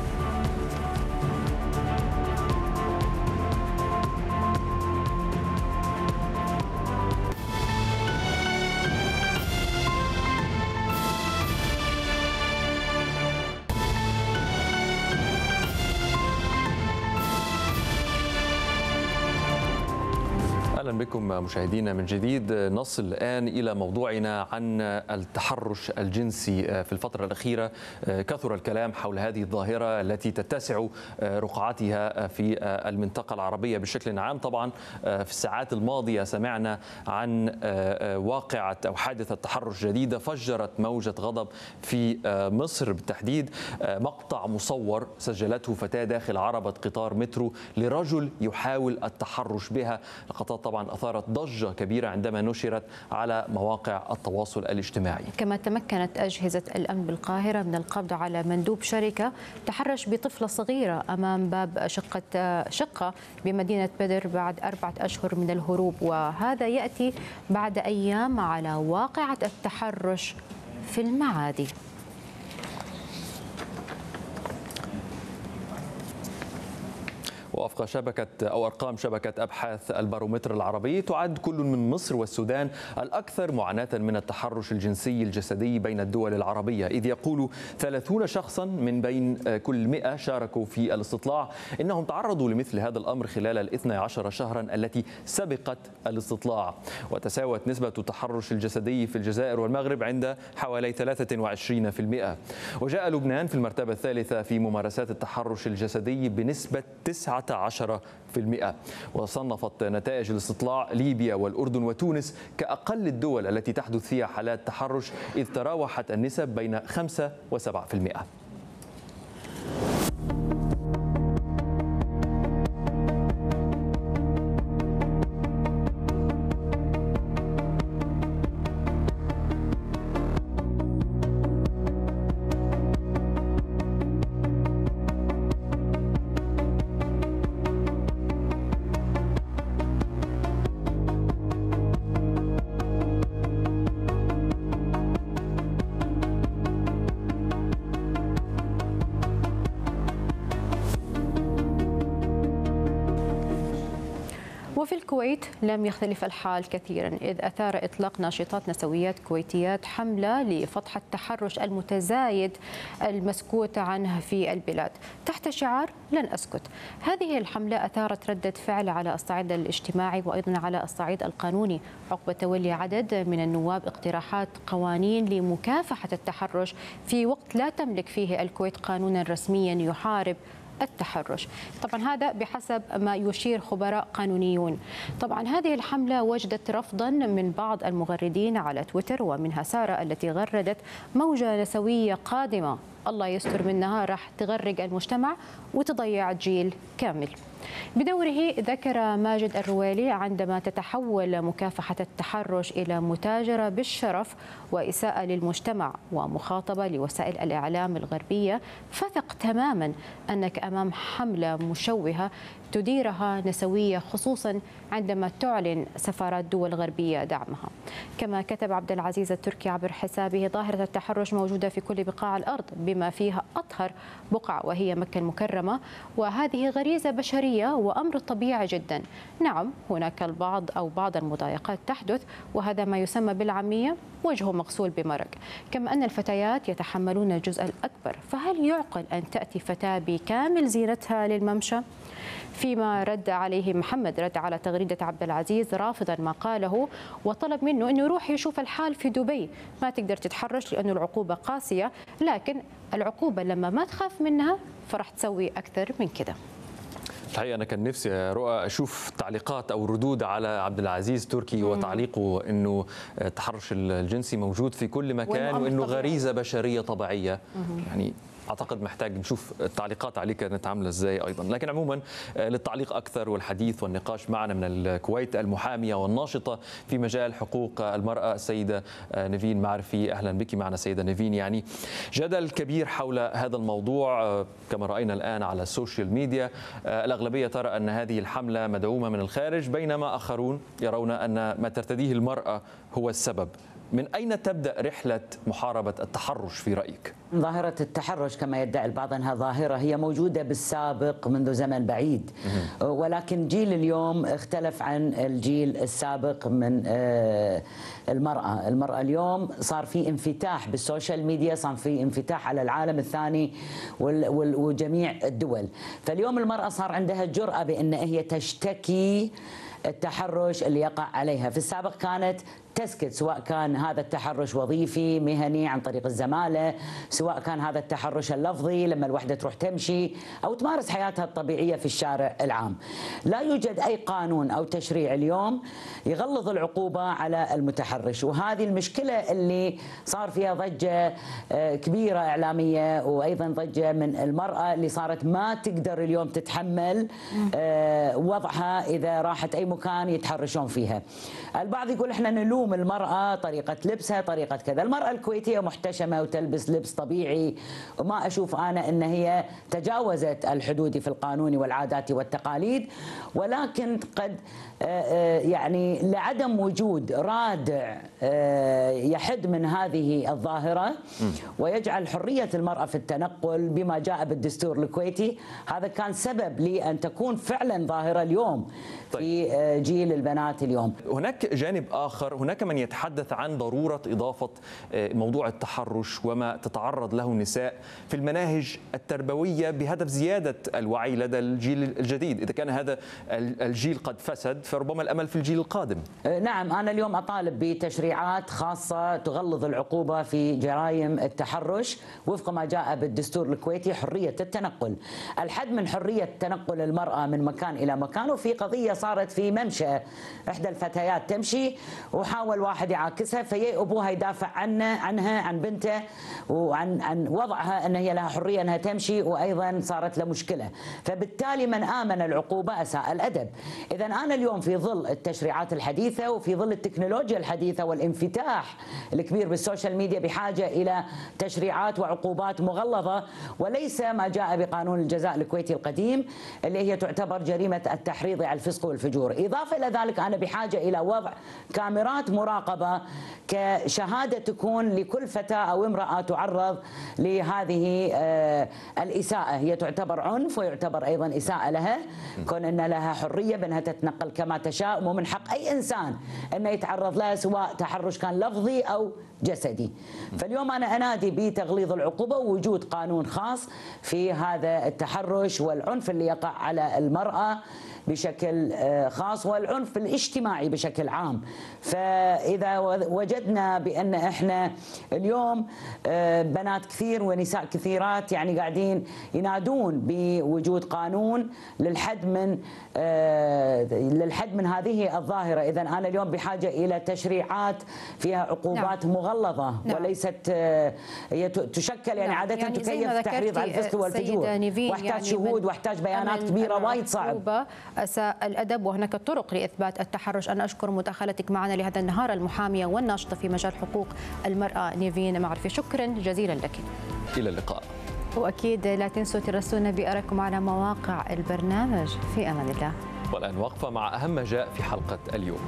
بكم مشاهدينا من جديد. نصل الآن إلى موضوعنا عن التحرش الجنسي. في الفترة الأخيرة كثر الكلام حول هذه الظاهرة التي تتسع رقعتها في المنطقة العربية بشكل عام. طبعا في الساعات الماضية سمعنا عن واقعة أو حادثة تحرش جديدة فجرت موجة غضب في مصر بالتحديد. مقطع مصور سجلته فتاة داخل عربة قطار مترو لرجل يحاول التحرش بها. لقطات طبعا أثارت ضجة كبيرة عندما نشرت على مواقع التواصل الاجتماعي. كما تمكنت أجهزة الأمن بالقاهرة من القبض على مندوب شركة تحرش بطفلة صغيرة أمام باب شقة بمدينة بدر بعد 4 أشهر من الهروب، وهذا يأتي بعد أيام على واقعة التحرش في المعادي. ووفق شبكة أو أرقام شبكة أبحاث البارومتر العربي تعد كل من مصر والسودان الأكثر معاناة من التحرش الجنسي الجسدي بين الدول العربية، إذ يقول 30 شخصا من بين كل 100 شاركوا في الاستطلاع إنهم تعرضوا لمثل هذا الأمر خلال 12 شهرا التي سبقت الاستطلاع. وتساوت نسبة التحرش الجسدي في الجزائر والمغرب عند حوالي 23%. وجاء لبنان في المرتبة الثالثة في ممارسات التحرش الجسدي بنسبة 19%. وصنفت نتائج الاستطلاع ليبيا والأردن وتونس كأقل الدول التي تحدث فيها حالات تحرش، إذ تراوحت النسب بين 5 و7%. وفي الكويت لم يختلف الحال كثيرا، إذ أثار إطلاق ناشطات نسويات كويتيات حملة لفضح التحرش المتزايد المسكوت عنه في البلاد تحت شعار لن أسكت. هذه الحملة أثارت ردة فعل على الصعيد الاجتماعي وأيضا على الصعيد القانوني عقب تولي عدد من النواب اقتراحات قوانين لمكافحة التحرش في وقت لا تملك فيه الكويت قانونا رسميا يحارب التحرش. طبعا هذا بحسب ما يشير خبراء قانونيون. طبعا هذه الحملة وجدت رفضا من بعض المغردين على تويتر، ومنها سارة التي غردت موجة نسوية قادمة الله يستر منها راح تغرق المجتمع وتضيع جيل كامل. بدوره ذكر ماجد الرويلي عندما تتحول مكافحة التحرش إلى متاجرة بالشرف وإساءة للمجتمع ومخاطبة لوسائل الإعلام الغربية، فثق تماما أنك أمام حملة مشوهة تديرها نسوية، خصوصا عندما تعلن سفارات دول غربية دعمها. كما كتب عبد العزيز التركي عبر حسابه: ظاهرة التحرش موجودة في كل بقاع الأرض بما فيها أطهر بقعة وهي مكة المكرمة، وهذه غريزة بشرية وأمر طبيعي جدا. نعم هناك البعض أو بعض المضايقات تحدث، وهذا ما يسمى بالعامية وجهه مغسول بمرق. كما أن الفتيات يتحملون الجزء الأكبر، فهل يعقل أن تأتي فتاة بكامل زينتها للممشى؟ فيما رد عليه محمد، رد على تغريدة عبد العزيز رافضا ما قاله وطلب منه أنه يروح يشوف الحال في دبي. ما تقدر تتحرش لأنه العقوبة قاسية، لكن العقوبة لما ما تخاف منها فرح تسوي أكثر من كده. الحقيقة أنا كان نفسي يا رؤى أشوف تعليقات أو ردود على عبد العزيز تركي وتعليقه أنه التحرش الجنسي موجود في كل مكان وأنه غريزة بشرية طبيعية. يعني أعتقد محتاج نشوف التعليقات عليه كانت عاملة إزاي أيضا. لكن عموما للتعليق أكثر والحديث والنقاش معنا من الكويت المحامية والناشطة في مجال حقوق المرأة السيدة نيفين معرفي. أهلا بك معنا سيدة نيفين. يعني جدل كبير حول هذا الموضوع كما رأينا الآن على السوشيال ميديا. الأغلبية ترى أن هذه الحملة مدعومة من الخارج، بينما آخرون يرون أن ما ترتديه المرأة هو السبب. من أين تبدأ رحلة محاربة التحرش في رأيك؟ ظاهرة التحرش كما يدعي البعض أنها ظاهرة هي موجودة بالسابق منذ زمن بعيد، ولكن جيل اليوم اختلف عن الجيل السابق من المرأة اليوم صار في انفتاح بالسوشيال ميديا، صار في انفتاح على العالم الثاني وجميع الدول. فاليوم المرأة صار عندها جرأة بأن هي تشتكي التحرش اللي يقع عليها. في السابق كانت تسكت، سواء كان هذا التحرش وظيفي مهني عن طريق الزمالة، سواء كان هذا التحرش اللفظي لما الوحدة تروح تمشي أو تمارس حياتها الطبيعية في الشارع العام. لا يوجد أي قانون أو تشريع اليوم يغلظ العقوبة على المتحرش، وهذه المشكلة اللي صار فيها ضجة كبيرة إعلامية، وأيضا ضجة من المرأة اللي صارت ما تقدر اليوم تتحمل وضعها إذا راحت أي مكان يتحرشون فيها. البعض يقول إحنا نلوم المرأة طريقة لبسها طريقة كذا. المرأة الكويتية محتشمة وتلبس لبس طبيعي، وما أشوف أنا أن هي تجاوزت الحدود في القانون والعادات والتقاليد، ولكن قد يعني لعدم وجود رادع يحد من هذه الظاهرة ويجعل حرية المرأة في التنقل بما جاء بالدستور الكويتي، هذا كان سبب لأن تكون فعلا ظاهرة اليوم في جيل البنات اليوم. هناك جانب آخر، هناك من يتحدث عن ضرورة إضافة موضوع التحرش وما تتعرض له النساء في المناهج التربوية بهدف زيادة الوعي لدى الجيل الجديد. إذا كان هذا الجيل قد فسد فربما الأمل في الجيل القادم. نعم، أنا اليوم أطالب بتشريعات خاصة تغلظ العقوبة في جرائم التحرش وفق ما جاء بالدستور الكويتي، حرية التنقل، الحد من حرية تنقل المرأة من مكان إلى مكان. وفي قضية صارت في ممشى، إحدى الفتيات تمشي وحاول واحد يعاكسها، فيي أبوها يدافع عنها عن بنته وعن وضعها أن هي لها حرية أنها تمشي، وأيضا صارت له مشكلة. فبالتالي من آمن العقوبة أساء الأدب. إذا أنا اليوم في ظل التشريعات الحديثة وفي ظل التكنولوجيا الحديثة والانفتاح الكبير بالسوشيال ميديا بحاجة إلى تشريعات وعقوبات مغلظة، وليس ما جاء بقانون الجزاء الكويتي القديم اللي هي تعتبر جريمة التحريض على الفسق والفجور. إضافة إلى ذلك أنا بحاجة إلى وضع كاميرات مراقبة كشهادة تكون لكل فتاة أو امرأة تعرض لهذه الإساءة. هي تعتبر عنف ويعتبر أيضا إساءة لها، كون أن لها حرية بأنها تتنقل كما تشاء، ومن حق أي إنسان أنه يتعرض لها سواء تحرش كان لفظي أو جسدي. فاليوم أنا أنادي بتغليظ العقوبة ووجود قانون خاص في هذا التحرش والعنف اللي يقع على المرأة بشكل خاص والعنف الاجتماعي بشكل عام. فإذا وجدنا بأن إحنا اليوم بنات كثير ونساء كثيرات يعني قاعدين ينادون بوجود قانون للحد من هذه الظاهرة، إذا أنا اليوم بحاجة إلى تشريعات فيها عقوبات مغلظة وليست هي تشكل يعني عادة يعني تكيف التحريض على الفسق والفجور، واحتاج يعني شهود واحتاج بيانات كبيرة وايد صعب. أساء الأدب وهناك طرق لإثبات التحرش. أنا أشكر مداخلتك معنا لهذا النهار المحامية والناشطة في مجال حقوق المرأة نيفين معرفي، شكرا جزيلا لك. إلى اللقاء. وأكيد لا تنسوا تراسلونا بآرائكم على مواقع البرنامج. في أمان الله. والآن وقفة مع أهم ما جاء في حلقة اليوم.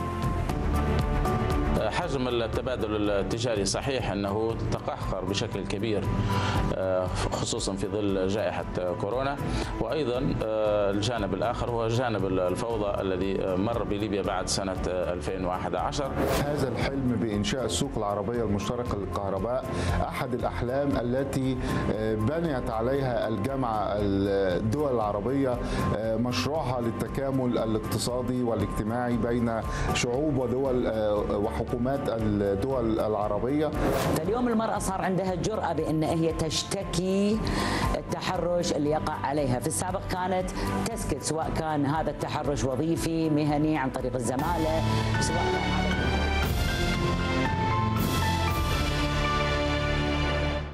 حجم التبادل التجاري صحيح أنه تقهقر بشكل كبير خصوصا في ظل جائحة كورونا، وأيضا الجانب الآخر هو جانب الفوضى الذي مر بليبيا بعد سنة 2011. هذا الحلم بإنشاء السوق العربية المشتركة للكهرباء أحد الأحلام التي بنيت عليها الجامعة الدول العربية مشروعها للتكامل الاقتصادي والاجتماعي بين شعوب ودول وحكومات الدول العربية. اليوم المرأة صار عندها الجرأة بأن هي تشتكي التحرش اللي يقع عليها. في السابق كانت تسكت، سواء كان هذا التحرش وظيفي مهني عن طريق الزمالة، سواء كان هذا